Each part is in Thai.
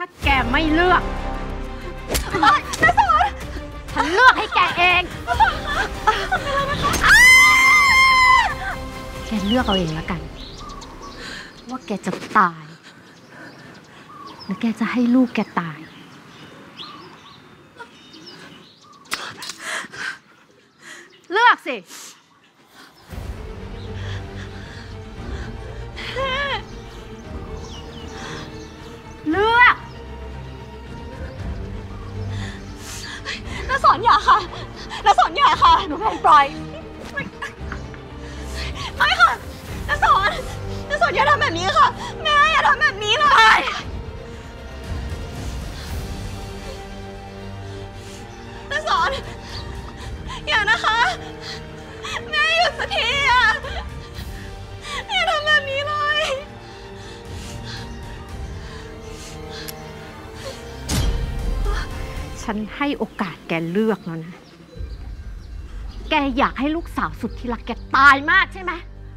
าแกไม่เลือกน้าสอนฉันเลือกให้แกเองแกเลือกเอาเองแล้วกันว่าแกจะตายหรือแกจะให้ลูกแกตายเลือกสิเลือกน้าสอนอย่าค่ะน้าสอนอย่าค่ะหนูแพนปล่อยไม่ค่ะน้าสอนอย่าทำแบบนี้ค่ะแม่อย่าทำแบบนี้เลยน้าสอนอย่านะคะแม่หยุดสักทีอะอย่าทำแบบนี้เลยฉันให้โอกาสแกเลือกแล้วนะแกอยากให้ลูกสาวสุดที่รักแกตายมากใช่ไหม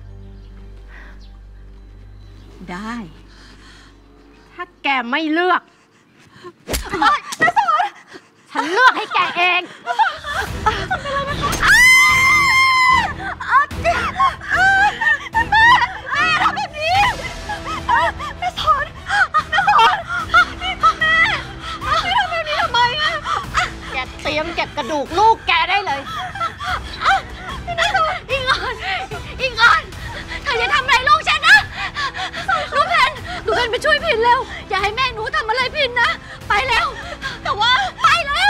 ได้ถ้าแกไม่เลือกน้าสอนฉันเลือกให้แกเองน้าสอนค่ะเป็นอะไรนะคะแม่ทำแบบนี้น้าสอนนี่แม่ทำแบบนี้ทำไมอะแกเตรียมเก็บกระดูกลูกแกได้เลยน้าสอนอิงออนเธออย่าทำอะไรลูกฉันนะหนูเพนไปช่วยพินเร็วอย่าให้แม่หนูทำอะไรพินนะไปเร็วแต่ว่าไปเร็ว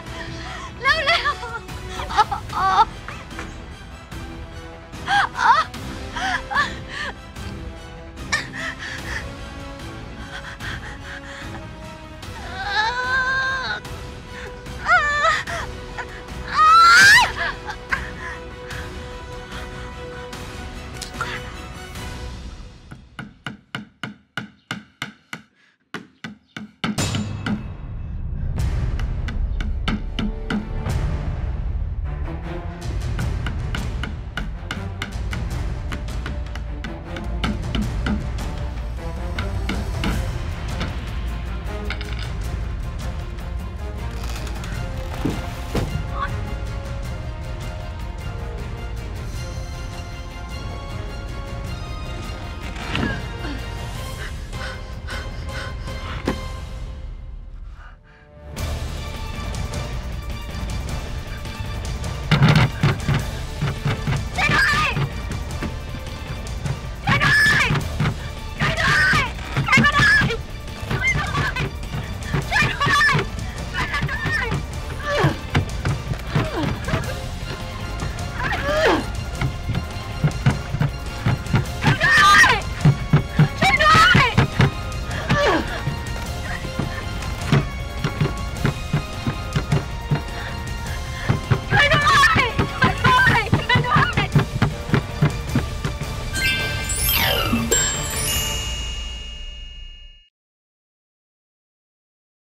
เร็ว